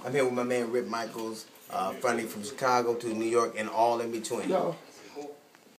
I'm here with my man Rip Micheals, funny from Chicago to New York and all in between. Yo,